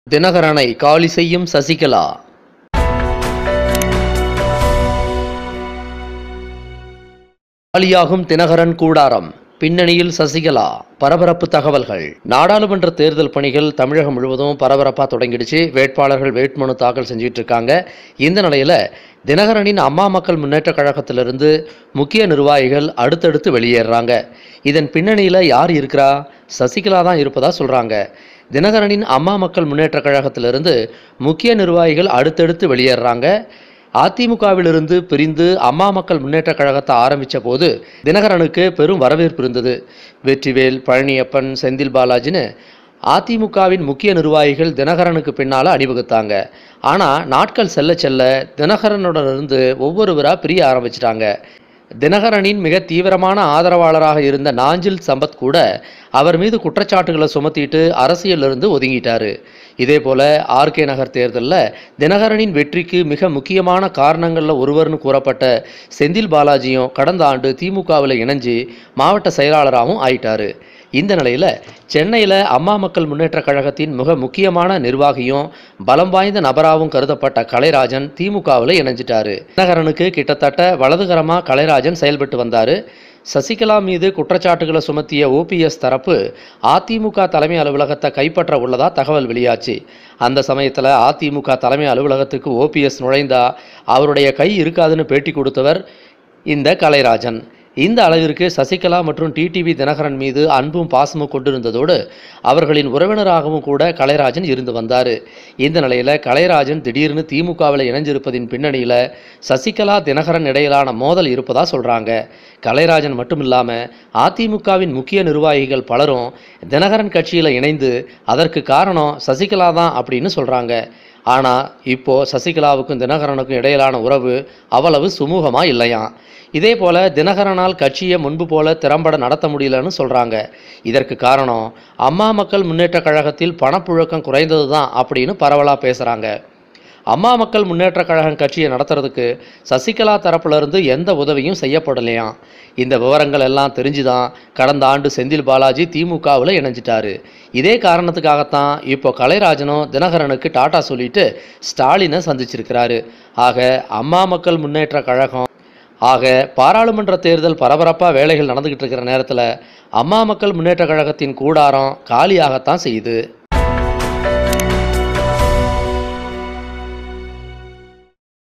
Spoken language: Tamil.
தினகரனை காலி செய்யும் சசிகலா. காலியாகும் தினகரன் கூடாரம், பின்னணியில் சசிகலா. பரபரப்பு தகவல்கள். நாடாளுமன்ற தேர்தல் பணிகள் தமிழகம் முழுவதும் பரபரப்பாக தொடங்கிடுச்சு. வேட்பாளர்கள் வேட்புமனு தாக்கல் செஞ்சுட்டு இருக்காங்க. இந்த நிலையில் தினகரனின் அம்மா மக்கள் முன்னேற்ற கழகத்திலிருந்து முக்கிய நிர்வாகிகள் அடுத்தடுத்து வெளியேறாங்க. இதன் பின்னணியில் யார் இருக்கிறா? சசிகலா தான் இருப்பதா சொல்கிறாங்க. தினகரனின் அம்மா மக்கள் முன்னேற்ற கழகத்திலிருந்து முக்கிய நிர்வாகிகள் அடுத்தடுத்து வெளியேறாங்க. அதிமுகவிலிருந்து பிரிந்து அம்மா மக்கள் முன்னேற்ற கழகத்தை ஆரம்பித்த போது தினகரனுக்கு பெரும் வரவேற்பு இருந்தது. வெற்றிவேல், பழனியப்பன், செந்தில் பாலாஜின்னு அதிமுகவின் முக்கிய நிர்வாகிகள் தினகரனுக்கு பின்னால் அணிவகுத்தாங்க. ஆனால் நாட்கள் செல்ல செல்ல தினகரனுடனிருந்து ஒவ்வொருவராக பிரிய ஆரம்பிச்சிட்டாங்க. தினகரனின் மிக தீவிரமான ஆதரவாளராக இருந்த நாஞ்சில் சம்பத் கூட அவர் மீது குற்றச்சாட்டுகளை சுமத்திட்டு அரசியலிருந்து ஒதுங்கிட்டாரு. இதே போல ஆர்கே நகர் தேர்தலில் தினகரனின் வெற்றிக்கு மிக முக்கியமான காரணங்களில் ஒருவர்னு கூறப்பட்ட செந்தில் பாலாஜியும் கடந்த ஆண்டு திமுகவில் இணைஞ்சு மாவட்ட செயலாளராகவும் ஆயிட்டாரு. இந்த நிலையில் சென்னையில் அம்மா மக்கள் முன்னேற்ற கழகத்தின் மிக முக்கியமான நிர்வாகியும் பலம் வாய்ந்த நபராகவும் கருதப்பட்ட கலைராஜன் திமுகவில் இணைஞ்சிட்டாரு. தினகரனுக்கு கிட்டத்தட்ட வலதுகரமாக கலைராஜன் செயல்பட்டு வந்தார். சசிகலா மீது குற்றச்சாட்டுகளை சுமத்திய ஓபிஎஸ் தரப்பு அதிமுக தலைமை அலுவலகத்தை கைப்பற்ற உள்ளதா தகவல் வெளியாச்சு. அந்த சமயத்தில் அதிமுக தலைமை அலுவலகத்துக்கு ஓபிஎஸ் நுழைந்தா அவருடைய கை இருக்காதுன்னு பேட்டி கொடுத்தவர் இந்த கலைராஜன். இந்த அளவிற்கு சசிகலா மற்றும் டிடிவி தினகரன் மீது அன்பும் பாசமும் கொண்டிருந்ததோடு அவர்களின் உறவினராகவும் கூட கலைராஜன் இருந்து வந்தார். இந்த நிலையில் கலைராஜன் திடீர்னு திமுகவில் இணைஞ்சிருப்பதின் பின்னணியில் சசிகலா தினகரன் இடையிலான மோதல் இருப்பதா சொல்கிறாங்க. கலைராஜன் மட்டும் இல்லாமல் அதிமுகவின் முக்கிய நிர்வாகிகள் பலரும் தினகரன் கட்சியில் இணைந்து அதற்கு காரணம் சசிகலா தான் அப்படின்னு சொல்கிறாங்க. ஆனால் இப்போது சசிகலாவுக்கும் தினகரனுக்கும் இடையிலான உறவு அவ்வளவு சுமூகமாக இல்லையாம். இதே போல் தினகரனால் கட்சியை முன்பு போல திறம்பட நடத்த முடியலன்னு சொல்கிறாங்க. இதற்கு காரணம் அம்மா மக்கள் முன்னேற்ற கழகத்தில் பணப்புழக்கம் குறைந்தது தான் அப்படின்னு பரவலாக பேசுகிறாங்க. அம்மா மக்கள் முன்னேற்ற கழகம் கட்சியை நடத்துறதுக்கு சசிகலா தரப்புலேருந்து எந்த உதவியும் செய்யப்படலையாம். இந்த விவரங்கள் எல்லாம் தெரிஞ்சுதான் கடந்த ஆண்டு செந்தில் பாலாஜி திமுகவில் இணைஞ்சிட்டாரு. இதே காரணத்துக்காகத்தான் இப்போ கலைராஜனும் தினகரனுக்கு டாட்டா சொல்லிட்டு ஸ்டாலினை சந்திச்சிருக்கிறாரு. அம்மா மக்கள் முன்னேற்ற கழகம் பாராளுமன்ற தேர்தல் பரபரப்பாக வேலைகள் நடந்துக்கிட்டு இருக்கிற நேரத்தில் அம்மா மக்கள் முன்னேற்ற கழகத்தின் கூடாரம் காலியாகத்தான் செய்யுது.